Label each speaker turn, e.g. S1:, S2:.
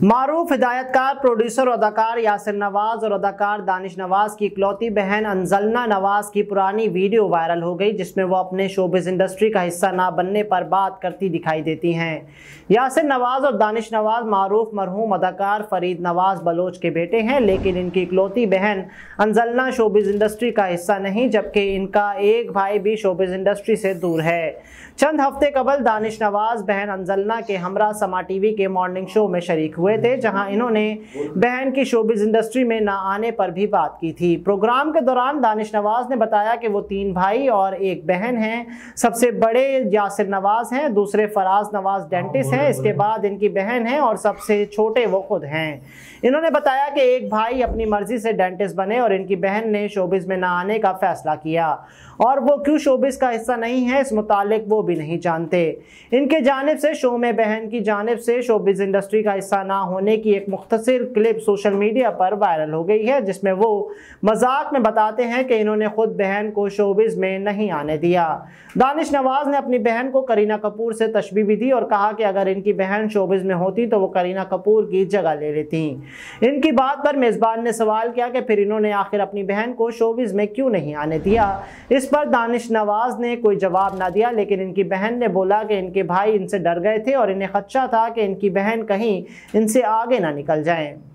S1: मारूफ हिदायतकार, producer और अदाकार यासिर नवाज और अदाकार दानिश नवाज की इकलौती बहन अंजलना नवाज की पुरानी वीडियो वायरल हो गई, जिसमें वो अपने शोबिज़ इंडस्ट्री का हिस्सा ना बनने पर बात करती दिखाई देती हैं। यासिर नवाज और दानिश नवाज मारूफ मरहूम अदाकार फरीद नवाज बलोच के बेटे हैं, लेकिन इनकी इकलौती बहन अंजलना शोबिज़ इंडस्ट्री का हिस्सा नहीं, जबकि इनका एक भाई भी शोबिज़ इंडस्ट्री से दूर है। चंद हफ्ते कबल दानिश नवाज बहन अंजलना के हमरा समा टीवी के मॉर्निंग शो में शरीक हुए थे, जहां इन्होंने बहन की शोबिज़ इंडस्ट्री में ना आने पर भी बात की थी। प्रोग्राम के दौरान दानिश नवाज ने बताया कि वो 3 भाई और एक बहन हैं। सबसे बड़े यासिर नवाज हैं, दूसरे फराज नवाज डेंटिस्ट हैं, इसके बाद इनकी बहन है और सबसे छोटे वो खुद हैं। इन्होंने बताया कि एक भाई अपनी मर्जी से डेंटिस्ट बने और इनकी बहन ने शोबिज़ में ना आने का फैसला किया, और वो क्यों शोबिज़ का हिस्सा नहीं है इस मुतालिक वो भी नहीं जानते। इनके जानिब से शो में बहन की जानिब से शोबिज़ इंडस्ट्री का हिस्सा ना होने की एक मुख्तसर क्लिप सोशल मीडिया पर वायरल हो गई है, जिसमें वो मजाक में बताते हैं कि इन्होंने खुद बहन को शोबिज़ में नहीं आने दिया। दानिश नवाज ने अपनी बहन को करीना कपूर से तशबीह भी दी और कहा कि अगर इनकी बहन शोबिज़ में होती तो वो करीना कपूर की जगह ले लेती। इनकी बात पर मेज़बान ने सवाल किया कि फिर इन्होंने आखिर अपनी बहन को शोबिज़ में क्यों नहीं आने दिया। इस पर दानिश नवाज ने कोई जवाब ना दिया, लेकिन इनकी बहन ने बोला कि इनके भाई इनसे डर गए थे और इन्हें खदशा था कि इनकी बहन कहीं इनसे आगे ना निकल जाएं।